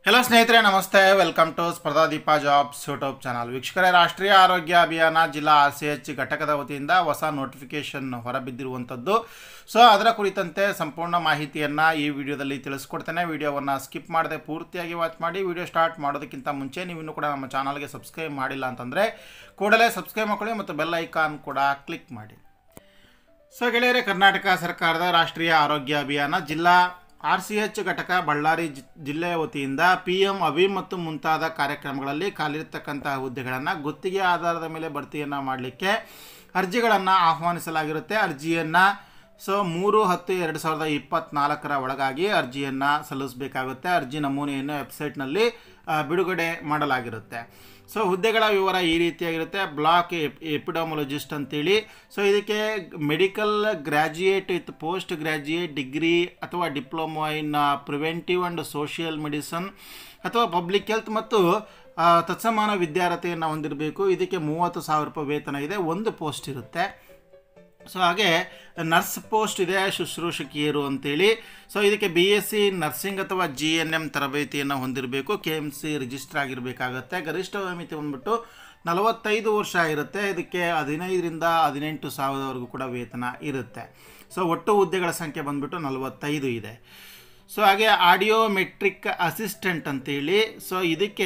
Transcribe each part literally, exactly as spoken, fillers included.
Hello ಸ್ನೇಹಿತರೆ, ನಮಸ್ತೆ. Welcome to Spardhadeepa jobs YouTube channel. ವೀಕ್ಷಕರೇ, ರಾಷ್ಟ್ರೀಯ ಆರೋಗ್ಯ ಅಭಿಯಾನ ಜಿಲ್ಲಾ ಆರ್ ಸಿ ಎಚ್ ಘಟಕದ ವತಿಯಿಂದ ಹೊಸ ನೋಟಿಫಿಕೇಷನ್ ಹೊರಬಿದ್ದಿರುವಂಥದ್ದು. ಸೊ ಅದರ ಕುರಿತಂತೆ ಸಂಪೂರ್ಣ ಮಾಹಿತಿಯನ್ನು ಈ ವಿಡಿಯೋದಲ್ಲಿ ತಿಳಿಸ್ಕೊಡ್ತೇನೆ. ವಿಡಿಯೋವನ್ನು ಸ್ಕಿಪ್ ಮಾಡದೆ ಪೂರ್ತಿಯಾಗಿ ವಾಚ್ ಮಾಡಿ. ವಿಡಿಯೋ ಸ್ಟಾರ್ಟ್ ಮಾಡೋದಕ್ಕಿಂತ ಮುಂಚೆ ನೀವು ಇನ್ನೂ ಕೂಡ ನಮ್ಮ ಚಾನಲ್ಗೆ ಸಬ್ಸ್ಕ್ರೈಬ್ ಮಾಡಿಲ್ಲ ಅಂತಂದರೆ ಕೂಡಲೇ ಸಬ್ಸ್ಕ್ರೈಬ್ ಮಾಡ್ಕೊಳ್ಳಿ ಮತ್ತು ಬೆಲ್ ಐಕಾನ್ ಕೂಡ ಕ್ಲಿಕ್ ಮಾಡಿ. ಸೊ ಗೆಳೆಯರೆ, ಕರ್ನಾಟಕ ಸರ್ಕಾರದ ರಾಷ್ಟ್ರೀಯ ಆರೋಗ್ಯ ಅಭಿಯಾನ ಜಿಲ್ಲಾ ಆರ್ ಸಿ ಎಚ್ ಘಟಕ ಬಳ್ಳಾರಿ ಜಿಲ್ಲೆಯ ವತಿಯಿಂದ ಪಿ ಎಂ ಅವಿ ಮತ್ತು ಮುಂತಾದ ಕಾರ್ಯಕ್ರಮಗಳಲ್ಲಿ ಖಾಲಿರ್ತಕ್ಕಂತಹ ಹುದ್ದೆಗಳನ್ನು ಗುತ್ತಿಗೆ ಆಧಾರದ ಮೇಲೆ ಭರ್ತಿಯನ್ನು ಮಾಡಲಿಕ್ಕೆ ಅರ್ಜಿಗಳನ್ನು ಆಹ್ವಾನಿಸಲಾಗಿರುತ್ತೆ. ಅರ್ಜಿಯನ್ನು ಸೊ ಮೂರು ಹತ್ತು ಎರಡು ಸಾವಿರದ ಇಪ್ಪತ್ತ್ನಾಲ್ಕರ ಒಳಗಾಗಿ ಅರ್ಜಿಯನ್ನು ಸಲ್ಲಿಸಬೇಕಾಗುತ್ತೆ. ಅರ್ಜಿ ನಮೂನೆಯನ್ನು ವೆಬ್ಸೈಟ್ನಲ್ಲಿ ಬಿಡುಗಡೆ ಮಾಡಲಾಗಿರುತ್ತೆ. ಸೊ ಹುದ್ದೆಗಳ ವಿವರ ಈ ರೀತಿಯಾಗಿರುತ್ತೆ. ಬ್ಲಾಕ್ ಎಪಿಡಮಾಲಜಿಸ್ಟ್ ಅಂತೇಳಿ. ಸೊ ಇದಕ್ಕೆ medical graduate with post graduate degree ಅಥವಾ diploma in preventive and social medicine ಅಥವಾ ಪಬ್ಲಿಕ್ ಹೆಲ್ತ್ ಮತ್ತು ತತ್ಸಮಾನ ವಿದ್ಯಾರ್ಹತೆಯನ್ನು ಹೊಂದಿರಬೇಕು. ಇದಕ್ಕೆ ಮೂವತ್ತು ಸಾವಿರ ರೂಪಾಯಿ ವೇತನ ಇದೆ. ಒಂದು ಪೋಸ್ಟ್ ಇರುತ್ತೆ. ಸೊ ಹಾಗೆ ನರ್ಸ್ ಪೋಸ್ಟ್ ಇದೆ, ಶುಶ್ರೂಷಕಿಯರು ಅಂತೇಳಿ. ಸೊ ಇದಕ್ಕೆ ಬಿ ಎಸ್ ಸಿ ನರ್ಸಿಂಗ್ ಅಥವಾ ಜಿ ಎನ್ ಎಮ್ ತರಬೇತಿಯನ್ನು ಹೊಂದಿರಬೇಕು. ಕೆ ಎಮ್ ಸಿ ರಿಜಿಸ್ಟರ್ ಆಗಿರಬೇಕಾಗತ್ತೆ. ಗರಿಷ್ಠ ವಯೋಮಿತಿ ಬಂದ್ಬಿಟ್ಟು ನಲವತ್ತೈದು ವರ್ಷ ಇರುತ್ತೆ. ಇದಕ್ಕೆ ಹದಿನೈದರಿಂದ ಹದಿನೆಂಟು ಸಾವಿರದವರೆಗೂ ಕೂಡ ವೇತನ ಇರುತ್ತೆ. ಸೊ ಒಟ್ಟು ಹುದ್ದೆಗಳ ಸಂಖ್ಯೆ ಬಂದ್ಬಿಟ್ಟು ನಲವತ್ತೈದು ಇದೆ. ಸೊ ಹಾಗೆ ಆಡಿಯೋಮೆಟ್ರಿಕ್ ಅಸಿಸ್ಟೆಂಟ್ ಅಂತೇಳಿ. ಸೊ ಇದಕ್ಕೆ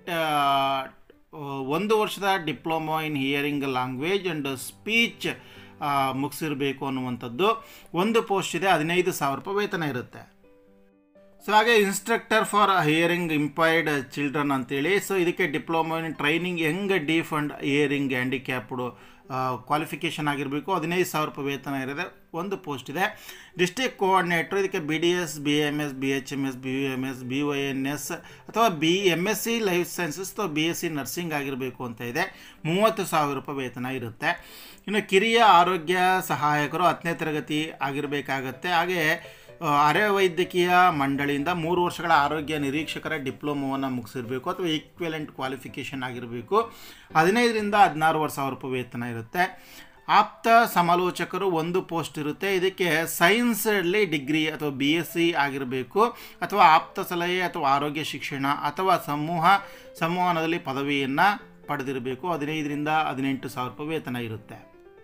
ಒಂದು ವರ್ಷದ diploma in hearing language and speech ಮುಗಿಸಿರಬೇಕು ಅನ್ನುವಂಥದ್ದು. ಒಂದು ಪೋಸ್ಟ್ ಇದೆ, ಹದಿನೈದು ಸಾವಿರ ರೂಪಾಯಿ ವೇತನ ಇರುತ್ತೆ. ಸೊ ಹಾಗೆ instructor for hearing impaired children ಅಂತೇಳಿ. ಸೊ ಇದಕ್ಕೆ diploma in training young deaf and hearing handicapped qualification ಆಗಿರಬೇಕು. ಹದಿನೈದು ಸಾವಿರ ರೂಪಾಯಿ ವೇತನ ಇರುತ್ತೆ. ಒಂದು ಪೋಸ್ಟ್ ಇದೆ. District coordinator. ಇದಕ್ಕೆ B D S, B M S, B H M S, B U M S, B Y N S ಅಥವಾ B M S C life sciences ಅಥವಾ ಬಿ ಎಸ್ ಸಿ ನರ್ಸಿಂಗ್ ಆಗಿರಬೇಕು ಅಂತ ಇದೆ. ಮೂವತ್ತು ಸಾವಿರ ರೂಪಾಯಿ ವೇತನ ಇರುತ್ತೆ. ಇನ್ನು ಕಿರಿಯ ಆರೋಗ್ಯ ಸಹಾಯಕರು ಹತ್ತನೇ ತರಗತಿ ಆಗಿರಬೇಕಾಗತ್ತೆ. ಹಾಗೆ ಅರೆ ವೈದ್ಯಕೀಯ ಮಂಡಳಿಯಿಂದ ಮೂರು ವರ್ಷಗಳ ಆರೋಗ್ಯ ನಿರೀಕ್ಷಕರ ಡಿಪ್ಲೊಮೋವನ್ನು ಮುಗಿಸಿರಬೇಕು ಅಥವಾ ಈಕ್ವಲೆಂಟ್ ಕ್ವಾಲಿಫಿಕೇಷನ್ ಆಗಿರಬೇಕು. ಹದಿನೈದರಿಂದ ಹದಿನಾರು ವರ್ಷ ಸಾವಿರ ರೂಪಾಯಿ ವೇತನ ಇರುತ್ತೆ. ಆಪ್ತ ಸಮಾಲೋಚಕರು ಒಂದು ಪೋಸ್ಟ್ ಇರುತ್ತೆ. ಇದಕ್ಕೆ ಸೈನ್ಸಲ್ಲಿ ಡಿಗ್ರಿ ಅಥವಾ ಬಿ ಎಸ್ ಸಿ ಆಗಿರಬೇಕು ಅಥವಾ ಆಪ್ತ ಸಲಹೆ ಅಥವಾ ಆರೋಗ್ಯ ಶಿಕ್ಷಣ ಅಥವಾ ಸಮೂಹ ಸಂವಹನದಲ್ಲಿ ಪದವಿಯನ್ನು ಪಡೆದಿರಬೇಕು. ಹದಿನೈದರಿಂದ ಹದಿನೆಂಟು ಸಾವಿರ ರೂಪಾಯಿ ವೇತನ ಇರುತ್ತೆ.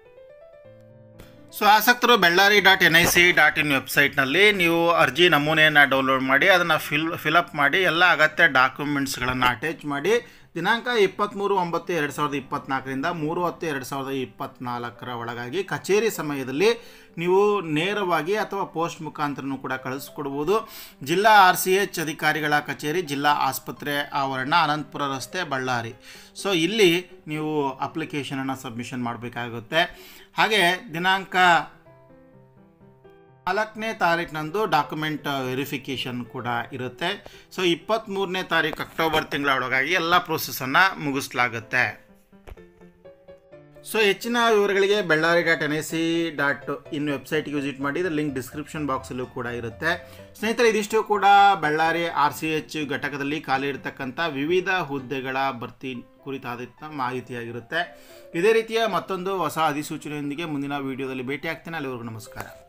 ಸೊ ಆಸಕ್ತರು Bellary dot N I C dot in ವೆಬ್ಸೈಟ್ನಲ್ಲಿ ನೀವು ಅರ್ಜಿ ನಮೂನೆಯನ್ನು ಡೌನ್ಲೋಡ್ ಮಾಡಿ ಅದನ್ನು ಫಿಲ್ ಫಿಲಪ್ ಮಾಡಿ ಎಲ್ಲ ಅಗತ್ಯ ಡಾಕ್ಯುಮೆಂಟ್ಸ್ಗಳನ್ನು ಅಟ್ಯಾಚ್ ಮಾಡಿ ದಿನಾಂಕ ಇಪ್ಪತ್ತ್ಮೂರು ಒಂಬತ್ತು ಎರಡು ಸಾವಿರದ ಇಪ್ಪತ್ತ್ನಾಲ್ಕರಿಂದ ಮೂರು ಹತ್ತು ಎರಡು ಸಾವಿರದ ಇಪ್ಪತ್ತ್ನಾಲ್ಕರ ಒಳಗಾಗಿ ಕಚೇರಿ ಸಮಯದಲ್ಲಿ ನೀವು ನೇರವಾಗಿ ಅಥವಾ ಪೋಸ್ಟ್ ಮುಖಾಂತರನೂ ಕೂಡ ಕಳಿಸ್ಕೊಡ್ಬೋದು. ಜಿಲ್ಲಾ ಆರ್ ಸಿ ಎಚ್ ಅಧಿಕಾರಿಗಳ ಕಚೇರಿ, ಜಿಲ್ಲಾ ಆಸ್ಪತ್ರೆ ಆವರಣ, ಅನಂತಪುರ ರಸ್ತೆ, ಬಳ್ಳಾರಿ. ಸೊ ಇಲ್ಲಿ ನೀವು ಅಪ್ಲಿಕೇಶನನ್ನು ಸಬ್ಮಿಷನ್ ಮಾಡಬೇಕಾಗುತ್ತೆ. ಹಾಗೆ ದಿನಾಂಕ ನಾಲ್ಕನೇ ತಾರೀಕಿನಂದು ಡಾಕ್ಯುಮೆಂಟ್ ವೆರಿಫಿಕೇಷನ್ ಕೂಡ ಇರುತ್ತೆ. ಸೊ ಇಪ್ಪತ್ತ್ಮೂರನೇ ತಾರೀಕು ಅಕ್ಟೋಬರ್ ತಿಂಗಳ ಒಳಗಾಗಿ ಎಲ್ಲ ಪ್ರೋಸೆಸನ್ನು ಮುಗಿಸಲಾಗುತ್ತೆ. ಸೊ ಹೆಚ್ಚಿನ ವಿವರಗಳಿಗೆ Bellary dot N I C dot in ವೆಬ್ಸೈಟ್ಗೆ ವಿಸಿಟ್ ಮಾಡಿ. ಇದರ ಲಿಂಕ್ ಡಿಸ್ಕ್ರಿಪ್ಷನ್ ಬಾಕ್ಸಲ್ಲೂ ಕೂಡ ಇರುತ್ತೆ. ಸ್ನೇಹಿತರೆ, ಇದಿಷ್ಟು ಕೂಡ ಬೆಳ್ಳಾರಿ ಆರ್ ಸಿ ಎಚ್ ಘಟಕದಲ್ಲಿ ಖಾಲಿ ಇರತಕ್ಕಂಥ ವಿವಿಧ ಹುದ್ದೆಗಳ ಭರ್ತಿ ಕುರಿತಾದ ಮಾಹಿತಿಯಾಗಿರುತ್ತೆ. ಇದೇ ರೀತಿಯ ಮತ್ತೊಂದು ಹೊಸ ಅಧಿಸೂಚನೆಯೊಂದಿಗೆ ಮುಂದಿನ ವಿಡಿಯೋದಲ್ಲಿ ಭೇಟಿ ಆಗ್ತೇನೆ. ಅಲ್ಲಿವರೆಗೂ ನಮಸ್ಕಾರ.